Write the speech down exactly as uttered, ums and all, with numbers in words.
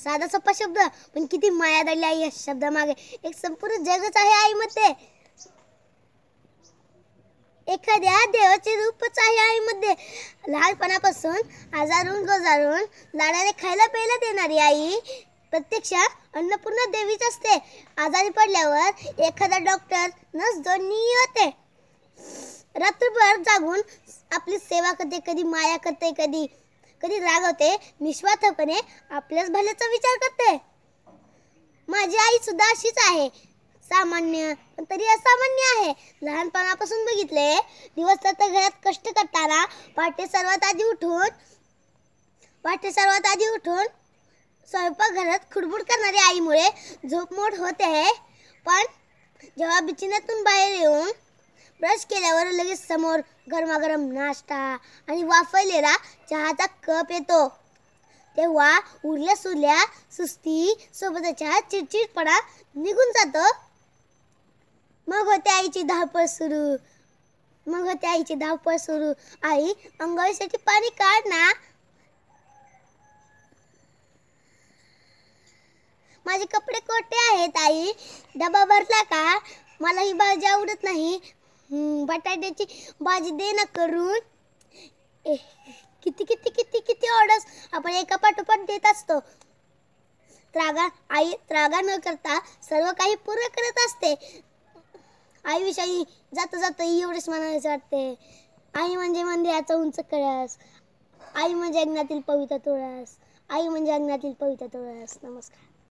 साधा सोपा शब्द पण किती माया दडली आई या शब्दामागे. एक संपूर्ण जगच आहे आईमध्ये. एखाद्या देवाचे रूपच आहे आईमध्ये. लहानपणापासून आजारून गोजारून लाडाने खायला प्यायला देणारी आई प्रत्यक्षात अन्नपूर्णा देवीच असते. आजारी पडल्यावर एखादा डॉक्टर नर्स दोन्ही होते. रात्रभर जागून आपली सेवा करते, कधी माया करते, कधी कधी रागवते, निस्वार्थपणे आपल्याच भल्याचा विचार करते. माझी आई सुद्धा अशीच आहे, सामान्य पण तरी असामान्य आहे. लहानपणापासून बघितले दिवस रात्र घरात कष्ट करताना पहाटे सर्वात आधी उठून पहाटे सर्वात आधी उठून स्वयंपाकघरात खुडबुड करणारी आईमुळे झोप मोड होते. पण जेव्हा बिछाण्यातून बाहेर येऊन ब्रश केल्यावर लगेच समोर गरमागरम नाश्ता आणि वाफवलेला चहाचा कप येतो, तेव्हा उरल्या सुरल्या सुस्ती सोबतच्या चिडचिडपणा निघून जातो. मग होते आईची धावपळ सुरू मग होते आईची धावपळ सुरू आई, अंघोळीसाठी पाणी काढ ना. माझे कपडे कोठे आहेत आई? डबा भरला का? मला ही भाजी आवडत नाही. बटाट्याची भाजी दे ना करून. ए, किती किती किती किती ऑर्डर्स आपण एका पाठोपाठ देत असतो. त्रागा आई त्रागा न करता सर्व काही पूर्ण करत असते. आईविषयी जाता जाता एवढेच म्हणायचे वाटते. आई म्हणजे मंदिराचा उंच कळस. आई म्हणजे अंगणातील पवित्र तुळस. आई म्हणजे अंगणातील पवित्र तुळस. नमस्कार.